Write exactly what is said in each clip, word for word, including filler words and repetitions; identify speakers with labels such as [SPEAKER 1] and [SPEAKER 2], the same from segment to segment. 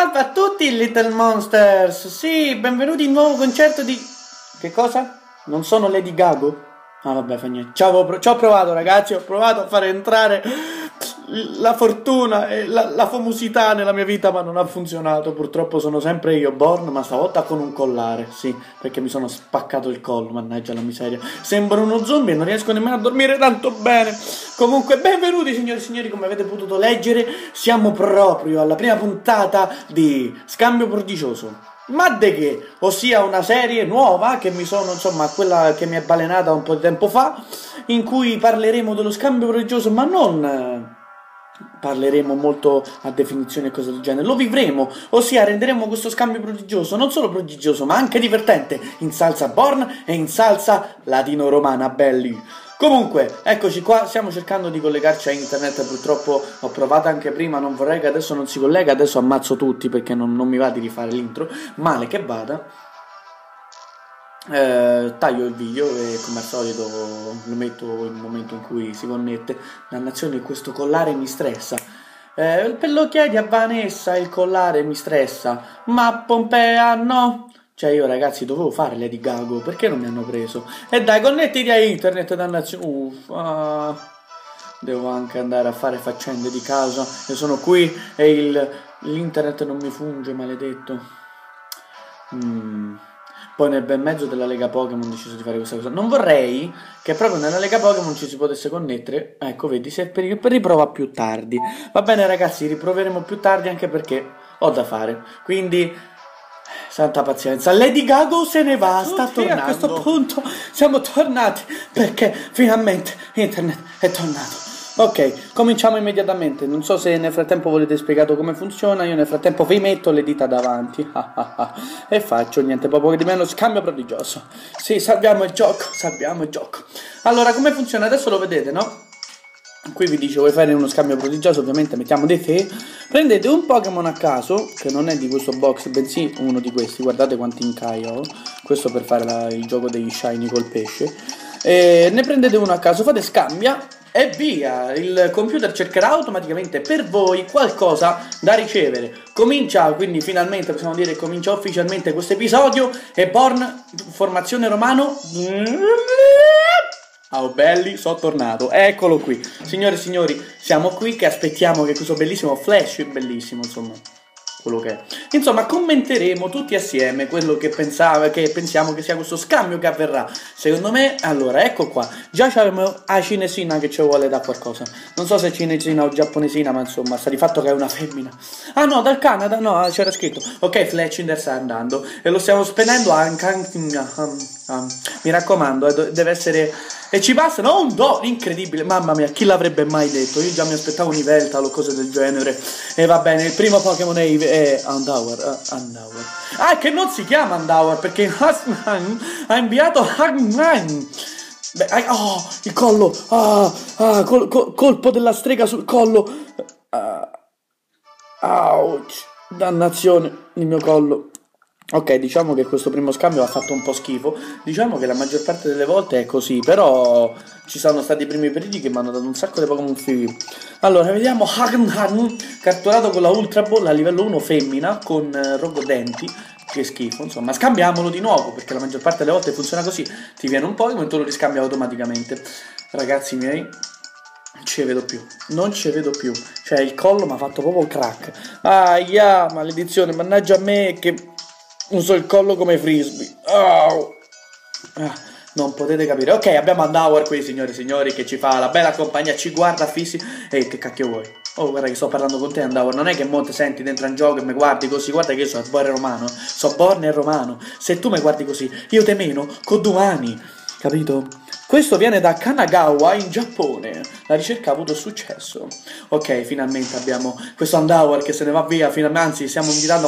[SPEAKER 1] Salve a tutti Little Monsters! Sì, benvenuti in un nuovo concerto di... Che cosa? Non sono Lady Gaga? Ah vabbè, fa niente. Ci ho, ci ho provato ragazzi, ho provato a fare entrare la fortuna e la, la famosità nella mia vita, ma non ha funzionato. Purtroppo sono sempre io, Born, ma stavolta con un collare. Sì, perché mi sono spaccato il collo, mannaggia la miseria. Sembro uno zombie e non riesco nemmeno a dormire tanto bene. Comunque, benvenuti signori e signori, come avete potuto leggere, siamo proprio alla prima puntata di Scambio Prodigioso. Ma de che? Ossia una serie nuova che mi sono, insomma, quella che mi è balenata un po' di tempo fa, in cui parleremo dello scambio prodigioso, ma non parleremo molto a definizione e cose del genere, lo vivremo, ossia renderemo questo scambio prodigioso non solo prodigioso ma anche divertente, in salsa Born e in salsa latino-romana, belli. Comunque, eccoci qua, stiamo cercando di collegarci a internet, purtroppo ho provato anche prima, non vorrei che adesso non si collega, adesso ammazzo tutti perché non, non mi va di rifare l'intro, male che vada. Eh, taglio il video e come al solito lo metto nel momento in cui si connette. Dannazione, questo collare mi stressa. Eh, per lo chiedi a Vanessa, il collare mi stressa, ma Pompea no. Cioè io ragazzi dovevo fare Lady Gaga, perché non mi hanno preso? E dai, connettiti a internet, dannazione. Uffa. Devo anche andare a fare faccende di casa e sono qui e l'internet non mi funge, maledetto. Mm. Poi nel bel mezzo della Lega Pokémon ho deciso di fare questa cosa. Non vorrei che proprio nella Lega Pokémon ci si potesse connettere. Ecco, vedi, se per, per riprova più tardi. Va bene ragazzi, riproveremo più tardi anche perché ho da fare. Quindi, santa pazienza. Lady Gaga se ne va, sta tornando. A questo punto siamo tornati perché finalmente internet è tornato. Ok, cominciamo immediatamente. Non so se nel frattempo volete spiegato come funziona. Io nel frattempo vi metto le dita davanti e faccio niente poco che di meno scambio prodigioso. Sì, salviamo il gioco, salviamo il gioco. Allora, come funziona? Adesso lo vedete, no? Qui vi dice vuoi fare uno scambio prodigioso, ovviamente mettiamo dei te. Prendete un Pokémon a caso, che non è di questo box, bensì uno di questi. Guardate quanti incai ho. Questo per fare la, il gioco degli shiny col pesce. E ne prendete uno a caso, fate scambia e via, il computer cercherà automaticamente per voi qualcosa da ricevere. Comincia, quindi finalmente possiamo dire comincia ufficialmente questo episodio. E Born, formazione romano. Oh belli, sono tornato, eccolo qui. Signore e signori, siamo qui che aspettiamo che questo bellissimo flash, bellissimo insomma, quello che è. Insomma, commenteremo tutti assieme quello che pensava, che pensiamo che sia questo scambio che avverrà. Secondo me, allora, ecco qua. Già c'abbiamo a cinesina che ci vuole da qualcosa. Non so se è cinesina o giapponesina, ma insomma, sta di fatto che è una femmina. Ah no, dal Canada, no, c'era scritto. Ok, Fletchinder sta andando e lo stiamo spendendo anche. Mi raccomando, deve essere... E ci passano un do incredibile, mamma mia, chi l'avrebbe mai detto? Io già mi aspettavo un Yveltal o cose del genere. E va bene, il primo Pokémon è, è Undower, uh, Undower. Ah, che non si chiama Undower, perché ha inviato Beh, oh, il collo, ah, ah, col, col, colpo della strega sul collo. Uh, ouch, dannazione, il mio collo. Ok, diciamo che questo primo scambio ha fatto un po' schifo. Diciamo che la maggior parte delle volte è così, però ci sono stati i primi periodi che mi hanno dato un sacco di Pokémon fighi. Allora, vediamo Hagen Hagen, catturato con la Ultra Ball a livello uno femmina, con eh, Rogodenti. Che schifo, insomma, scambiamolo di nuovo, perché la maggior parte delle volte funziona così. Ti viene un Pokémon e tu lo riscambi automaticamente. Ragazzi miei, non ci vedo più, non ci vedo più. Cioè, il collo mi ha fatto proprio crack. Ah, yeah, maledizione, mannaggia a me che... uso il collo come frisbee. Oh. Ah, non potete capire. Ok, abbiamo Undower qui, signori e signori, che ci fa la bella compagnia, ci guarda fissi. Ehi, che cacchio vuoi? Oh, guarda che sto parlando con te, Undower. Non è che mo te senti dentro un gioco e mi guardi così. Guarda che io sono Born romano. So Born e romano. Se tu mi guardi così, io te meno con domani. Capito? Questo viene da Kanagawa in Giappone. La ricerca ha avuto successo. Ok, finalmente abbiamo questo Undower che se ne va via. Finalmente, anzi, stiamo invitando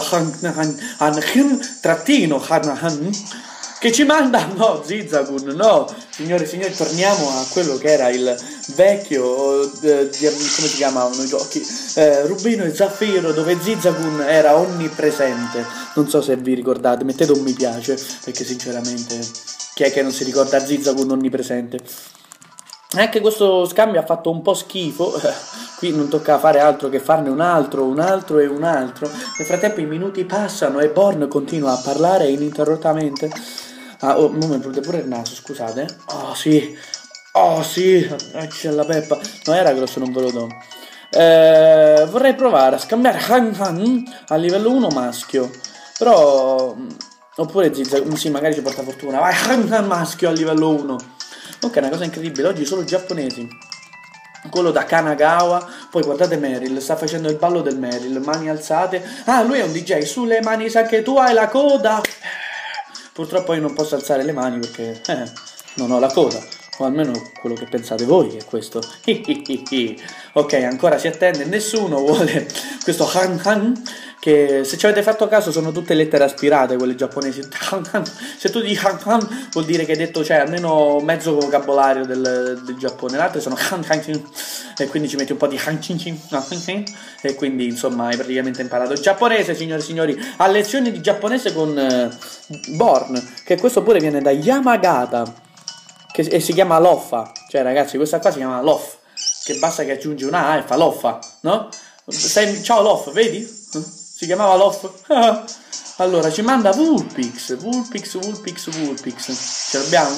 [SPEAKER 1] Han trattino Han che ci manda. No, Zigzagoon, no. Signore e signori, torniamo a quello che era il vecchio eh, di, come si chiamavano i giochi? Eh, Rubino e Zaffiro, dove Zigzagoon era onnipresente. Non so se vi ricordate, mettete un mi piace, perché sinceramente... chi è che non si ricorda Zigzagoon onnipresente? Anche questo scambio ha fatto un po' schifo. Qui non tocca fare altro che farne un altro, un altro e un altro. Nel frattempo i minuti passano e Born continua a parlare ininterrottamente. Ah, oh, non mi prende pure il naso, scusate. Oh sì, oh sì, ah, c'è la peppa. No, era grosso, non ve lo do. Eh, vorrei provare a scambiare Han Han a livello uno maschio. Però... Oppure Zizza, sì, magari ci porta fortuna. Vai, Han Han maschio a livello uno. Ok, una cosa incredibile, oggi solo giapponesi. Quello da Kanagawa. Poi guardate Meryl, sta facendo il ballo del Meryl, mani alzate. Ah, lui è un D J, sulle mani sa che tu hai la coda. Purtroppo io non posso alzare le mani perché eh, non ho la coda. O almeno quello che pensate voi è questo. Ok, ancora si attende, nessuno vuole questo Han Han, che se ci avete fatto caso sono tutte lettere aspirate, quelle giapponesi. Se tu dici Han Han vuol dire che hai detto, cioè, almeno mezzo vocabolario del, del Giappone. L'altro sono Han Han, e quindi ci metti un po' di Han Chin Chin, e quindi insomma hai praticamente imparato il giapponese, signori e signori, a lezioni di giapponese con uh, Born, che questo pure viene da Yamagata, che, e si chiama Loffa. Cioè ragazzi, questa qua si chiama Loff, che basta che aggiungi una A e fa Loffa, no? Sei, ciao Loff, vedi? Si chiamava Loff. Allora ci manda Vulpix, Vulpix, Vulpix, Vulpix. Ce l'abbiamo?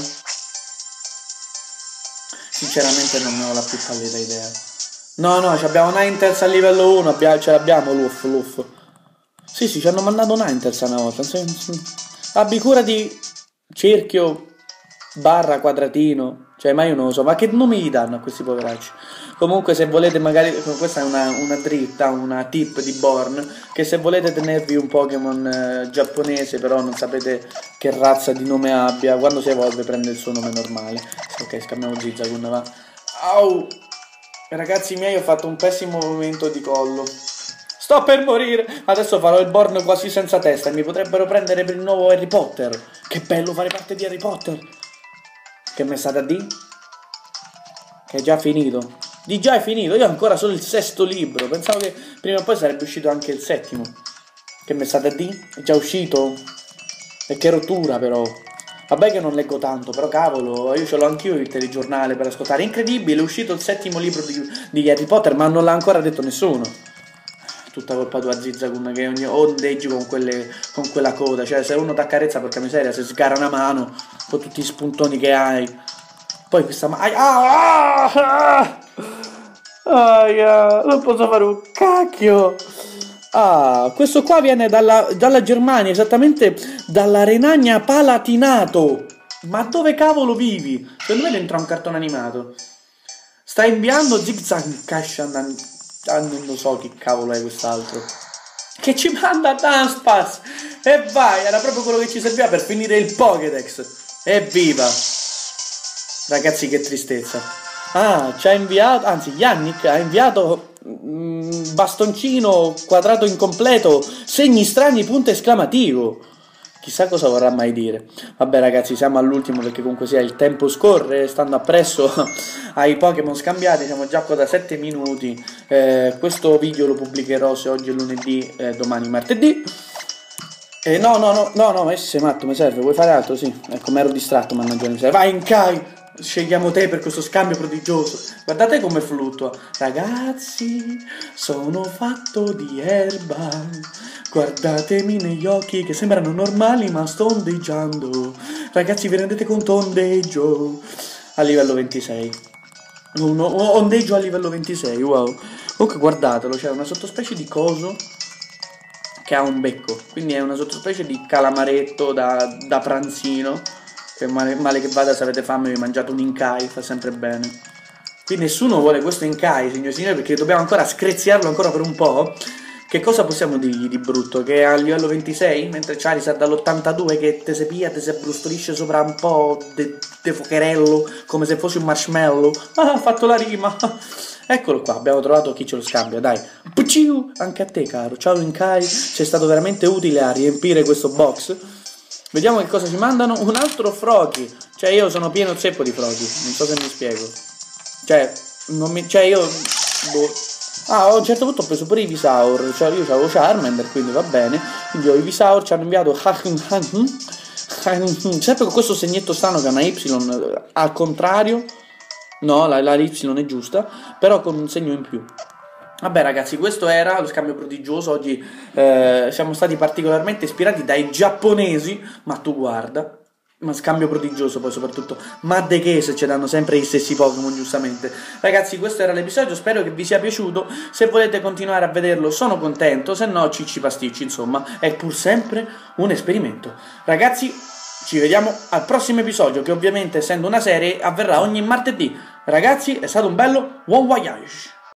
[SPEAKER 1] Sinceramente non ne ho la più pallida idea. No, no, abbiamo Ninetales a livello uno, abbiamo, ce l'abbiamo Luff, Luff. Sì, sì, ci hanno mandato Ninetales una volta. Abbi cura di cerchio barra quadratino, cioè ma io non lo so, ma che nomi gli danno a questi poveracci? Comunque se volete magari, questa è una, una dritta, una tip di Born, che se volete tenervi un Pokémon eh, giapponese però non sapete che razza di nome abbia, quando si evolve prende il suo nome normale. Ok, scambiamo Zigzagoon, va. Au! Ragazzi miei, ho fatto un pessimo movimento di collo. Sto per morire! Adesso farò il Born quasi senza testa e mi potrebbero prendere per il nuovo Harry Potter. Che bello fare parte di Harry Potter! Che mi è stata di? Che è già finito. Di già è finito, io ho ancora solo il sesto libro. Pensavo che prima o poi sarebbe uscito anche il settimo. Che mi è stata di? È già uscito? E che rottura però. Vabbè che non leggo tanto, però cavolo, io ce l'ho anch'io il telegiornale per ascoltare. Incredibile, è uscito il settimo libro di, di Harry Potter, ma non l'ha ancora detto nessuno. Tutta colpa tua Zizzagoon, che ogni ondeggi con, quelle, con quella coda. Cioè se uno t'accarezza, porca miseria, se sgarra una mano con tutti gli spuntoni che hai. Poi questa mano... Ah, ah, ah, ah, non posso fare un cacchio. Ah, questo qua viene dalla, dalla Germania, esattamente dalla Renania Palatinato. Ma dove cavolo vivi? Secondo me dentro a un cartone animato. Sta inviando Zigzag Kashan. Ah, non lo so che cavolo è quest'altro. Che ci manda Dunsparce. E vai, era proprio quello che ci serviva per finire il Pokédex. Evviva. Ragazzi, che tristezza. Ah, ci ha inviato, anzi Yannick ha inviato mm, bastoncino quadrato incompleto, segni strani, punto esclamativo. Chissà cosa vorrà mai dire. Vabbè ragazzi, siamo all'ultimo perché comunque sia il tempo scorre, stando appresso ai Pokémon scambiati, siamo già qua da sette minuti. Eh, questo video lo pubblicherò se oggi è lunedì, eh, domani martedì. Eh, no, no, no, no, no, ma sei matto, mi serve, vuoi fare altro? Sì, ecco, mi ero distratto, mannaggia, mi serve. Vai in Kai! Scegliamo te per questo scambio prodigioso. Guardate come fluttua. Ragazzi, sono fatto di erba. Guardatemi negli occhi che sembrano normali ma sto ondeggiando. Ragazzi, vi rendete conto? Ondeggio a livello ventisei. Uno, ondeggio a livello ventisei, wow. Comunque guardatelo, c'è una sottospecie di coso che ha un becco. Quindi è una sottospecie di calamaretto da, da pranzino. Che male, male che vada, se avete fame vi mangiate un Inkai, fa sempre bene. Qui nessuno vuole questo Inkai, signori e signori, perché dobbiamo ancora screziarlo ancora per un po'. Che cosa possiamo dirgli di brutto? Che è a livello ventisei, mentre Charizard dall'ottantadue che te se pia, te se abbrustollisce sopra un po' de, de focherello, come se fosse un marshmallow. Ah, ha fatto la rima. Eccolo qua, abbiamo trovato chi ce lo scambia, dai. Puciu! Anche a te, caro. Ciao Inkai, sei stato veramente utile a riempire questo box. Vediamo che cosa ci mandano. Un altro Froakie. Cioè io sono pieno zeppo di Froakie. Non so se mi spiego. Cioè, non mi, cioè io boh. Ah, a un certo punto ho preso pure i Visaur. Cioè io avevo Charmander, quindi va bene. Quindi ho i Visaur, ci hanno inviato sempre con questo segnetto strano che è una Y al contrario. No, la, la Y è giusta, però con un segno in più. Vabbè ragazzi, questo era lo scambio prodigioso. Oggi eh, siamo stati particolarmente ispirati dai giapponesi, ma tu guarda, ma scambio prodigioso poi soprattutto, ma de che se ci danno sempre gli stessi Pokémon giustamente. Ragazzi, questo era l'episodio, spero che vi sia piaciuto, se volete continuare a vederlo sono contento, se no cicci pasticci, insomma, è pur sempre un esperimento. Ragazzi, ci vediamo al prossimo episodio, che ovviamente essendo una serie avverrà ogni martedì. Ragazzi, è stato un bello buon voyage!